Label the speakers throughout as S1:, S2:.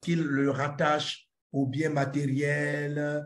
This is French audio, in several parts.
S1: qu'ils le rattachent au bien matériel,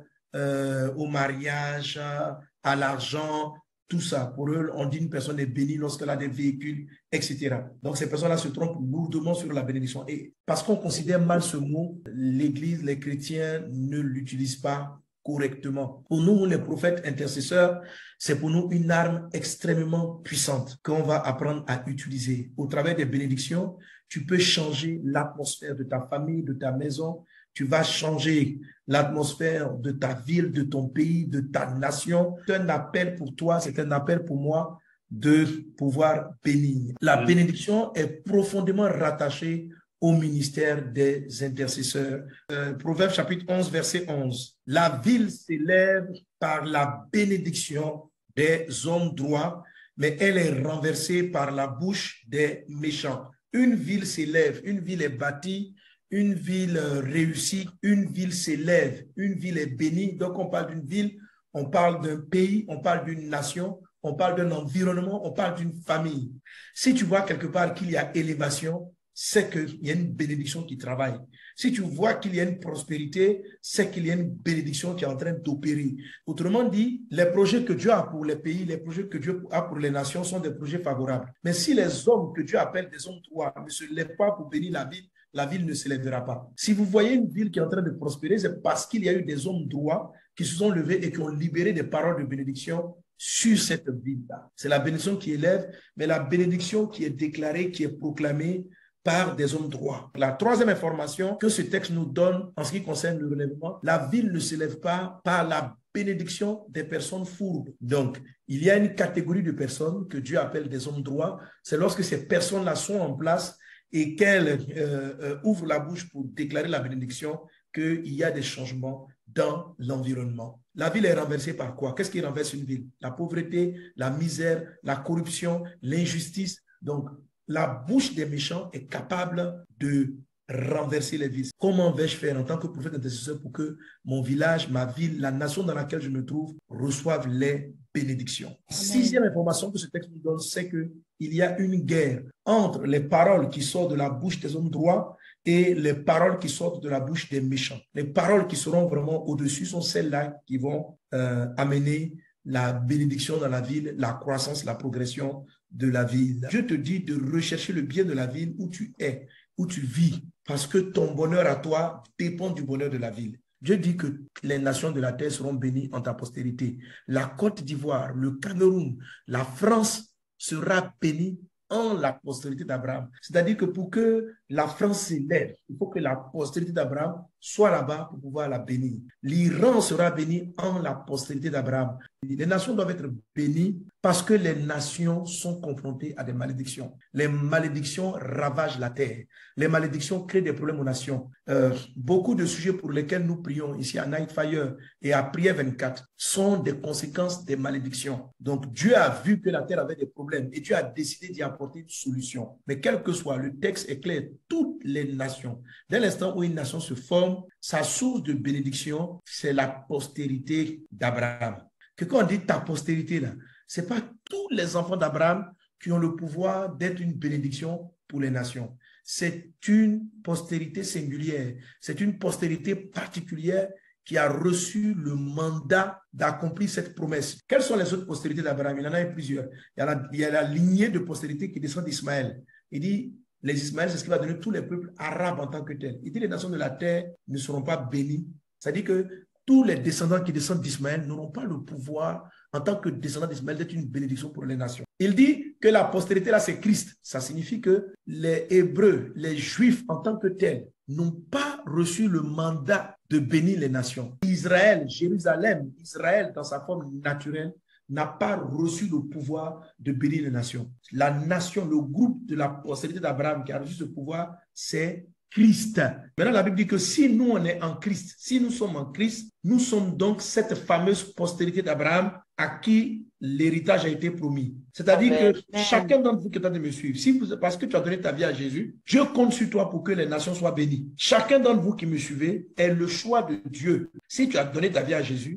S1: au mariage, à l'argent, tout ça. Pour eux, on dit une personne est bénie lorsqu'elle a des véhicules, etc. Donc, ces personnes-là se trompent lourdement sur la bénédiction. Et parce qu'on considère mal ce mot, l'Église, les chrétiens ne l'utilisent pas correctement. Pour nous, les prophètes intercesseurs, c'est pour nous une arme extrêmement puissante qu'on va apprendre à utiliser. Au travers des bénédictions, tu peux changer l'atmosphère de ta famille, de ta maison. Tu vas changer l'atmosphère de ta ville, de ton pays, de ta nation. C'est un appel pour toi, c'est un appel pour moi de pouvoir bénir. La bénédiction est profondément rattachée au ministère des intercesseurs. Proverbe chapitre 11, verset 11. La ville s'élève par la bénédiction des hommes droits, mais elle est renversée par la bouche des méchants. Une ville s'élève, une ville est bâtie, une ville réussie, une ville s'élève, une ville est bénie. Donc, on parle d'une ville, on parle d'un pays, on parle d'une nation, on parle d'un environnement, on parle d'une famille. Si tu vois quelque part qu'il y a élévation, c'est qu'il y a une bénédiction qui travaille. Si tu vois qu'il y a une prospérité, c'est qu'il y a une bénédiction qui est en train d'opérer. Autrement dit, les projets que Dieu a pour les pays, les projets que Dieu a pour les nations sont des projets favorables. Mais si les hommes que Dieu appelle des hommes droits ne se lèvent pas pour bénir la ville ne se lèvera pas. Si vous voyez une ville qui est en train de prospérer, c'est parce qu'il y a eu des hommes droits qui se sont levés et qui ont libéré des paroles de bénédiction sur cette ville-là. C'est la bénédiction qui élève, mais la bénédiction qui est déclarée, qui est proclamée par des hommes droits. La troisième information que ce texte nous donne en ce qui concerne le relèvement, la ville ne s'élève pas par la bénédiction des personnes fourbes. Donc, il y a une catégorie de personnes que Dieu appelle des hommes droits. C'est lorsque ces personnes-là sont en place et qu'elles ouvrent la bouche pour déclarer la bénédiction qu'il y a des changements dans l'environnement. La ville est renversée par quoi? Qu'est-ce qui renverse une ville? La pauvreté, la misère, la corruption, l'injustice. Donc, la bouche des méchants est capable de renverser les villes. Comment vais-je faire en tant que prophète intercesseur pour que mon village, ma ville, la nation dans laquelle je me trouve reçoivent les bénédictions? Sixième information que ce texte nous donne, c'est qu'il y a une guerre entre les paroles qui sortent de la bouche des hommes droits et les paroles qui sortent de la bouche des méchants. Les paroles qui seront vraiment au-dessus sont celles-là qui vont amener la bénédiction dans la ville, la croissance, la progression de la ville. Dieu te dit de rechercher le bien de la ville où tu es, où tu vis, parce que ton bonheur à toi dépend du bonheur de la ville. Dieu dit que les nations de la terre seront bénies en ta postérité. La Côte d'Ivoire, le Cameroun, la France sera bénie en la postérité d'Abraham. C'est-à-dire que pour que la France s'élève, il faut que la postérité d'Abraham soit là-bas pour pouvoir la bénir. L'Iran sera béni en la postérité d'Abraham. Les nations doivent être bénies parce que les nations sont confrontées à des malédictions. Les malédictions ravagent la terre. Les malédictions créent des problèmes aux nations. Beaucoup de sujets pour lesquels nous prions ici à Night Fire et à Prière 24 sont des conséquences des malédictions. Donc Dieu a vu que la terre avait des problèmes et Dieu a décidé d'y apporter une solution. Mais quel que soit, le texte est clair. Toutes les nations, dès l'instant où une nation se forme, sa source de bénédiction, c'est la postérité d'Abraham. Que quand on dit ta postérité, là, ce n'est pas tous les enfants d'Abraham qui ont le pouvoir d'être une bénédiction pour les nations. C'est une postérité singulière. C'est une postérité particulière qui a reçu le mandat d'accomplir cette promesse. Quelles sont les autres postérités d'Abraham? Il y en a plusieurs. Il y a la lignée de postérité qui descend d'Ismaël. Il dit, les Ismaël, c'est ce qui va donner tous les peuples arabes en tant que tels. Il dit, les nations de la terre ne seront pas bénies. C'est-à-dire que tous les descendants qui descendent d'Ismaël n'auront pas le pouvoir, en tant que descendants d'Ismaël, d'être une bénédiction pour les nations. Il dit que la postérité, là, c'est Christ. Ça signifie que les Hébreux, les Juifs en tant que tels, n'ont pas reçu le mandat de bénir les nations. Israël, Jérusalem, Israël, dans sa forme naturelle, n'a pas reçu le pouvoir de bénir les nations. La nation, le groupe de la postérité d'Abraham qui a reçu ce pouvoir, c'est Christ. Maintenant, la Bible dit que si nous, on est en Christ, si nous sommes en Christ, nous sommes donc cette fameuse postérité d'Abraham à qui l'héritage a été promis. C'est-à-dire que chacun d'entre vous qui est en train de me suivre, si vous, parce que tu as donné ta vie à Jésus, Dieu compte sur toi pour que les nations soient bénies. Chacun d'entre vous qui me suivez est le choix de Dieu. Si tu as donné ta vie à Jésus,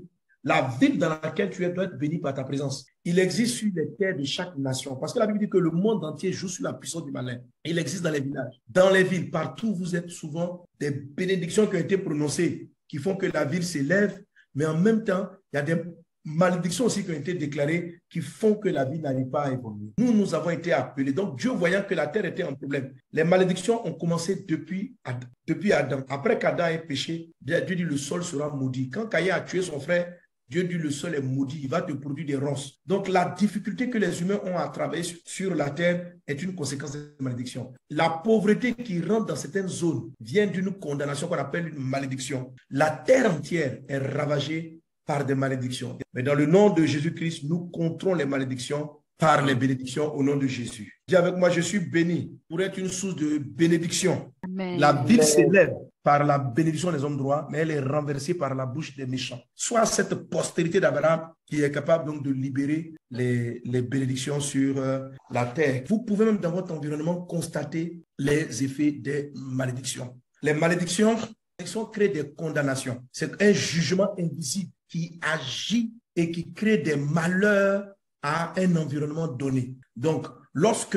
S1: La ville dans laquelle tu es doit être bénie par ta présence. Il existe sur les terres de chaque nation. Parce que la Bible dit que le monde entier joue sur la puissance du malin. Il existe dans les villages, dans les villes, partout où vous êtes souvent des bénédictions qui ont été prononcées, qui font que la ville s'élève, mais en même temps, il y a des malédictions aussi qui ont été déclarées qui font que la vie n'arrive pas à évoluer. Nous avons été appelés. Donc, Dieu, voyant que la terre était en problème, les malédictions ont commencé depuis Adam. Après qu'Adam ait péché, Dieu dit le sol sera maudit. Quand Caïn a tué son frère, Dieu dit le sol est maudit, il va te produire des ronces. Donc, la difficulté que les humains ont à travailler sur la terre est une conséquence de la malédiction. La pauvreté qui rentre dans certaines zones vient d'une condamnation qu'on appelle une malédiction. La terre entière est ravagée par des malédictions. Mais dans le nom de Jésus-Christ, nous controns les malédictions par les bénédictions au nom de Jésus. Dis avec moi, je suis béni pour être une source de bénédiction. Amen. La ville s'élève par la bénédiction des hommes droits, mais elle est renversée par la bouche des méchants. Soit cette postérité d'Abraham qui est capable donc de libérer les bénédictions sur la terre. Vous pouvez même dans votre environnement constater les effets des malédictions. Les malédictions créent des condamnations. C'est un jugement invisible qui agit et qui crée des malheurs à un environnement donné. Donc, lorsque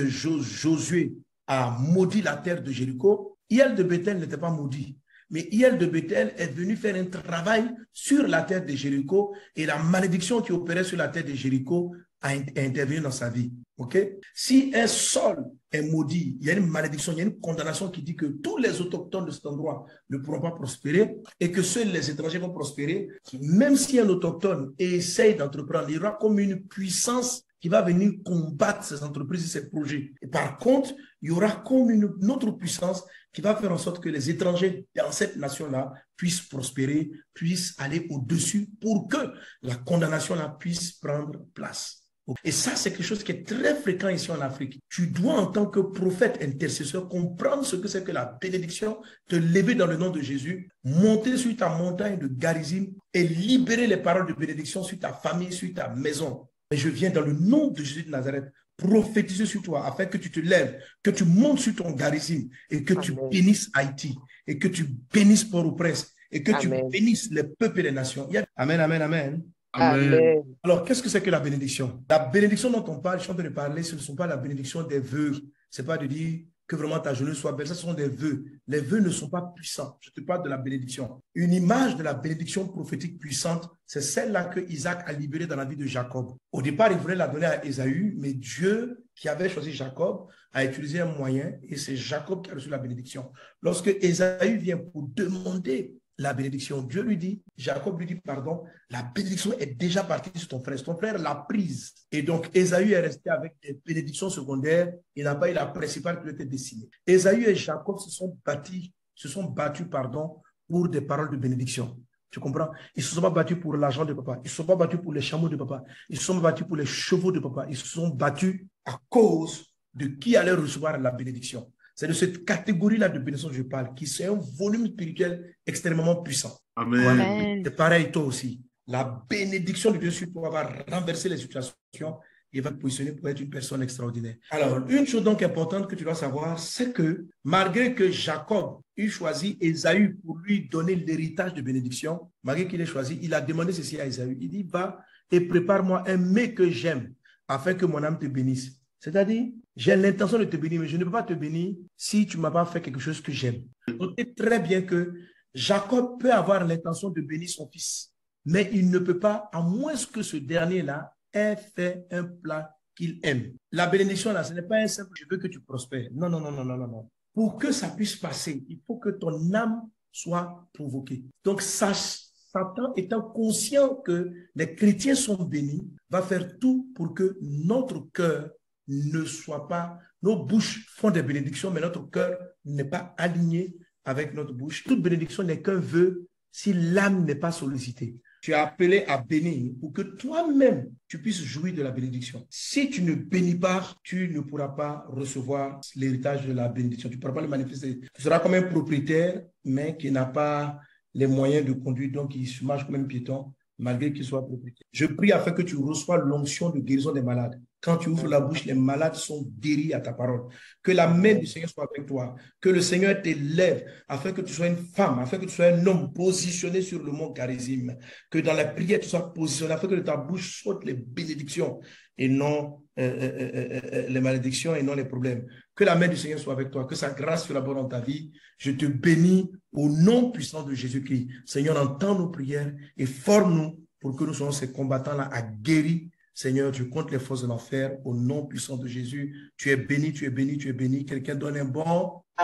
S1: Josué a maudit la terre de Jéricho, Hiel de Béthel n'était pas maudit. Mais Hiel de Béthel est venu faire un travail sur la terre de Jéricho et la malédiction qui opérait sur la terre de Jéricho a intervenu dans sa vie. Okay? Si un sol est maudit, il y a une malédiction, il y a une condamnation qui dit que tous les autochtones de cet endroit ne pourront pas prospérer et que seuls les étrangers vont prospérer. Même si un autochtone essaye d'entreprendre, il y aura comme une puissance qui va venir combattre ces entreprises et ces projets. Et par contre, il y aura comme une autre puissance qui va faire en sorte que les étrangers dans cette nation-là puissent prospérer, puissent aller au-dessus pour que la condamnation-là puisse prendre place. Et ça, c'est quelque chose qui est très fréquent ici en Afrique. Tu dois, en tant que prophète intercesseur, comprendre ce que c'est que la bénédiction, te lever dans le nom de Jésus, monter sur ta montagne de Garizim et libérer les paroles de bénédiction sur ta famille, sur ta maison. Et je viens dans le nom de Jésus de Nazareth prophétiser sur toi afin que tu te lèves, que tu montes sur ton Garizim et que tu bénisses Haïti et que tu bénisses Port-au-Prince et que tu bénisses les peuples et les nations. Amen, amen, amen. Amen. Alors, qu'est-ce que c'est que la bénédiction? La bénédiction dont on parle, je suis en train de parler, ce ne sont pas la bénédiction des vœux. Ce n'est pas de dire que vraiment ta journée soit belle. Ce sont des vœux. Les vœux ne sont pas puissants. Je te parle de la bénédiction. Une image de la bénédiction prophétique puissante, c'est celle-là que Isaac a libérée dans la vie de Jacob. Au départ, il voulait la donner à Ésaü, mais Dieu, qui avait choisi Jacob, a utilisé un moyen et c'est Jacob qui a reçu la bénédiction. Lorsque Ésaü vient pour demander la bénédiction, Dieu lui dit, Jacob lui dit, pardon, la bénédiction est déjà partie sur ton frère. Ton frère l'a prise. Et donc, Ésaü est resté avec des bénédictions secondaires. Il n'a pas eu la principale qui lui était destinée. Ésaü et Jacob se sont battus, pour des paroles de bénédiction. Tu comprends? Ils ne se sont pas battus pour l'argent de papa. Ils ne se sont pas battus pour les chameaux de papa. Ils se sont battus pour les chevaux de papa. Ils se sont battus à cause de qui allait recevoir la bénédiction. C'est de cette catégorie-là de bénédiction que je parle, qui c'est un volume spirituel extrêmement puissant. Amen. Amen. C'est pareil, toi aussi. La bénédiction de Dieu sur toi va renverser les situations et va te positionner pour être une personne extraordinaire. Alors, une chose donc importante que tu dois savoir, c'est que malgré que Jacob ait choisi Ésaü pour lui donner l'héritage de bénédiction, malgré qu'il ait choisi, il a demandé ceci à Ésaü. Il dit, va et prépare-moi un mets que j'aime afin que mon âme te bénisse. C'est-à-dire, j'ai l'intention de te bénir, mais je ne peux pas te bénir si tu ne m'as pas fait quelque chose que j'aime. Notez très bien que Jacob peut avoir l'intention de bénir son fils, mais il ne peut pas, à moins que ce dernier-là ait fait un plat qu'il aime. La bénédiction, là, ce n'est pas un simple « je veux que tu prospères ». Non, non, non, non, non, non, non. Pour que ça puisse passer, il faut que ton âme soit provoquée. Donc, Satan étant conscient que les chrétiens sont bénis, va faire tout pour que notre cœur ne soit pas, nos bouches font des bénédictions, mais notre cœur n'est pas aligné avec notre bouche. Toute bénédiction n'est qu'un vœu si l'âme n'est pas sollicitée. Tu es appelé à bénir pour que toi-même, tu puisses jouir de la bénédiction. Si tu ne bénis pas, tu ne pourras pas recevoir l'héritage de la bénédiction. Tu ne pourras pas le manifester. Tu seras comme un propriétaire, mais qui n'a pas les moyens de conduire, donc il se marche comme un piéton, malgré qu'il soit propriétaire. Je prie afin que tu reçoives l'onction de guérison des malades. Quand tu ouvres la bouche, les malades sont guéris à ta parole. Que la main du Seigneur soit avec toi. Que le Seigneur t'élève afin que tu sois une femme, afin que tu sois un homme positionné sur le mont Charisme. Que dans la prière, tu sois positionné afin que de ta bouche sortent les bénédictions et non les malédictions et non les problèmes. Que la main du Seigneur soit avec toi. Que sa grâce soit là-bas dans ta vie. Je te bénis au nom puissant de Jésus-Christ. Seigneur, entends nos prières et forme-nous pour que nous soyons ces combattants-là à guérir. Seigneur, tu comptes les forces de l'enfer au nom puissant de Jésus. Tu es béni, tu es béni, tu es béni. Quelqu'un donne un bon